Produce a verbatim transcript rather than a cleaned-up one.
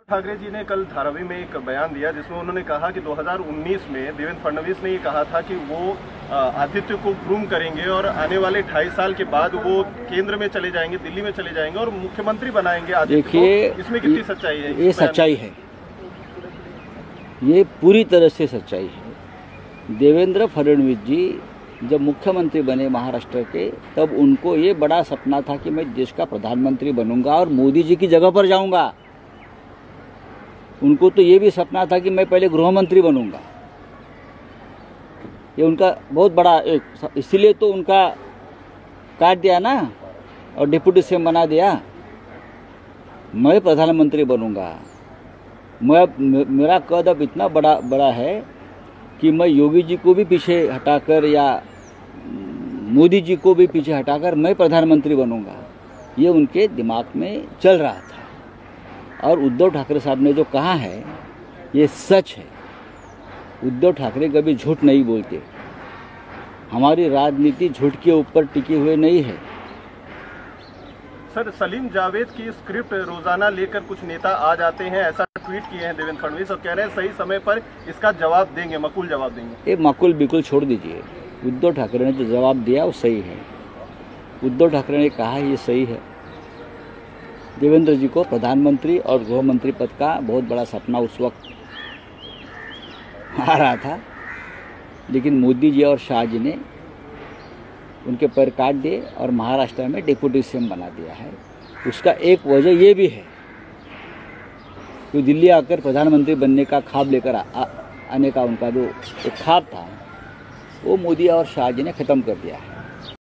ठाकरे जी ने कल धारावी में एक बयान दिया जिसमें उन्होंने कहा कि दो हज़ार उन्नीस में देवेंद्र फडणवीस ने ये कहा था कि वो आदित्य को ग्रूम करेंगे और आने वाले ढाई साल के बाद वो केंद्र में चले जाएंगे, दिल्ली में चले जाएंगे और मुख्यमंत्री बनाएंगे आदित्य को। इसमें कितनी सच्चाई है? ये सच्चाई है, ये पूरी तरह से सच्चाई है। देवेंद्र फडणवीस जी जब मुख्यमंत्री बने महाराष्ट्र के, तब उनको ये बड़ा सपना था कि मैं देश का प्रधानमंत्री बनूंगा और मोदी जी की जगह पर जाऊंगा। उनको तो ये भी सपना था कि मैं पहले गृह मंत्री बनूंगा। ये उनका बहुत बड़ा एक, इसीलिए तो उनका काट दिया ना और डिप्टी सीएम बना दिया। मैं प्रधानमंत्री बनूंगा। मैं मेरा कद अब इतना बड़ा बड़ा है कि मैं योगी जी को भी पीछे हटाकर या मोदी जी को भी पीछे हटाकर मैं प्रधानमंत्री बनूंगा। ये उनके दिमाग में चल रहा था और उद्धव ठाकरे साहब ने जो कहा है ये सच है। उद्धव ठाकरे कभी झूठ नहीं बोलते। हमारी राजनीति झूठ के ऊपर टिकी हुई नहीं है। सर, सलीम जावेद की स्क्रिप्ट रोजाना लेकर कुछ नेता आ जाते हैं, ऐसा ट्वीट किए हैं देवेंद्र फडणवीस और कह रहे हैं सही समय पर इसका जवाब देंगे, मकुल जवाब देंगे। ये मकुल बिल्कुल छोड़ दीजिए। उद्धव ठाकरे ने जो जवाब दिया वो सही है। उद्धव ठाकरे ने कहा ये सही है। देवेंद्र जी को प्रधानमंत्री और गृह मंत्री पद का बहुत बड़ा सपना उस वक्त आ रहा था, लेकिन मोदी जी और शाह जी ने उनके पैर काट दिए और महाराष्ट्र में डिप्टी सीएम बना दिया है। उसका एक वजह ये भी है कि दिल्ली आकर प्रधानमंत्री बनने का ख्वाब लेकर आ, आने का उनका जो एक ख्वाब था वो मोदी और शाह जी ने ख़त्म कर दिया है।